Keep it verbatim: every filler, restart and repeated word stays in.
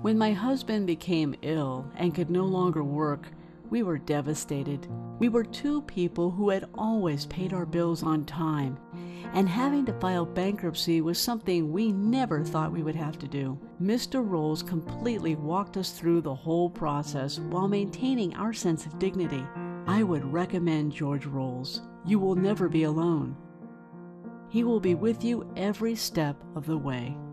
When my husband became ill and could no longer work, we were devastated. We were two people who had always paid our bills on time, and having to file bankruptcy was something we never thought we would have to do. Mister Rolls completely walked us through the whole process while maintaining our sense of dignity. I would recommend George Rolls. You will never be alone. He will be with you every step of the way.